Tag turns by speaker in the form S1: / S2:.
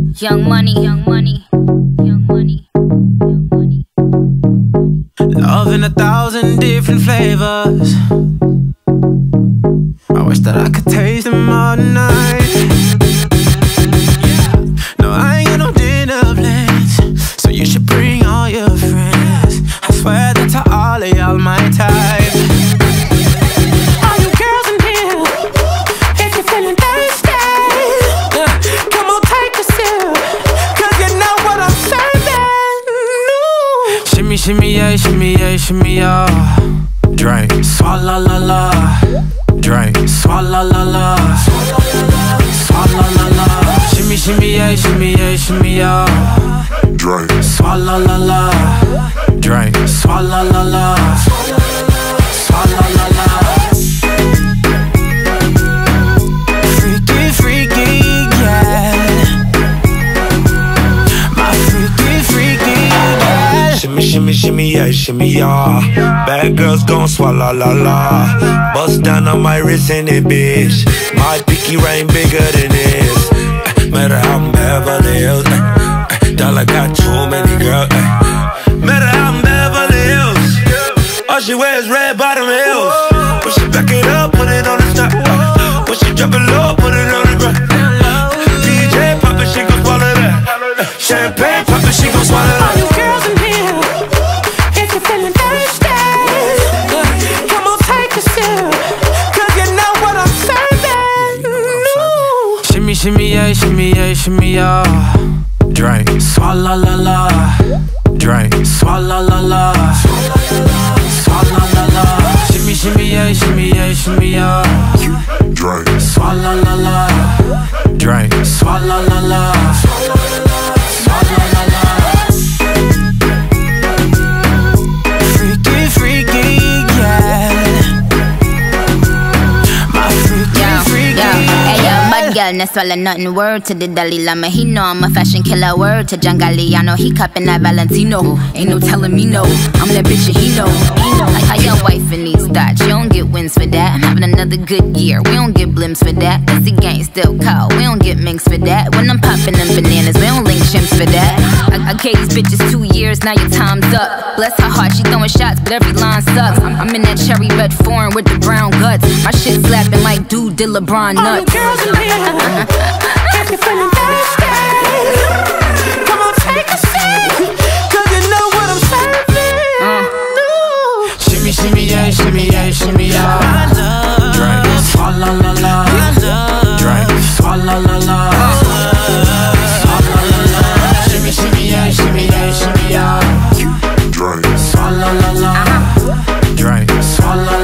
S1: Young money, young money, young money, young money.
S2: Love in 1,000 different flavors. I wish that I could taste them all night. No, I ain't got no dinner plans, so you should bring all your friends. I swear that to all of y'all my type. All you girls in here, if you're feeling thirsty, come on take a sip, 'cause you know what I'm serving. No. Shimmy, shimmy, yeah, shimmy, yeah, shimmy, yeah. Drink, swalla la la. Drink, swalla la la. Swalla la la. Shimmy, shimmy, yeah, shimmy, yeah, shimmy, yeah. Drink, swalla la la. Drink, swalla la la. Swalla la la. Freaky, freaky, yeah. My freaky, freaky, yeah.
S3: Shimmy, shimmy, shimmy, yeah, shimmy, yeah. Bad girls gon' swallow la la. Bust down on my wrist in it, bitch. My pinky ring bigger than this. Matter how I'm Beverly Hills. Dollar got too many girls. Matter how I'm Beverly Hills. All she wears red bottom heels. When she back it up, put it on the top. When she drop it low, put it on the ground. DJ pop it, she gon' swallow that. Champagne pop it, she gon' swallow that.
S2: All you girls in here, if you're feeling thirsty, come on take a sip, 'cause you know what I'm serving. No. Shimmy, shimmy, yeah, shimmy, yeah, shimmy, yeah. Drink, swalla la la. Drink, swalla la la. Swalla la la. Shimmy, shimmy, yeah, shimmy, yeah, shimmy, yeah. Drink, swalla la la. Drink, swalla la la. Swalla la la. Freaky, freaky, yeah. My freaky, freaky,
S1: Hey yo, mud girl, no swallow nothing. Word to the Dalai Lama, he know I'm a fashion killer. Word to John Galliano, he cupping that Valentino. Ain't no telling me no, I'm that bitch and he know. Like how your wife in these thoughts, you don't get wins for that. I'm having another good year, we don't get blimps for that. Cause the gang still cold, we don't get minks for that. When I'm popping them bananas, we don't link chimps for that. I gave these bitches 2 years, now your time's up. Bless her heart, she throwing shots, but every line sucks. I'm in that cherry red foreign with the brown guts. My shit slapping like dude did LeBron nuts.
S2: all you girls in here, if you're feeling thirsty, come on take a sip, 'cause you know what I'm serving. No. Shimmy, shimmy, yeah, shimmy, yeah, shimmy, yeah. I love. Drink, swalla la la. I love. Drink, swalla la la. Swalla la la. Shimmy, shimmy, yeah, shimmy, yeah, shimmy, yeah. Drink, swalla la la. Drink, swalla.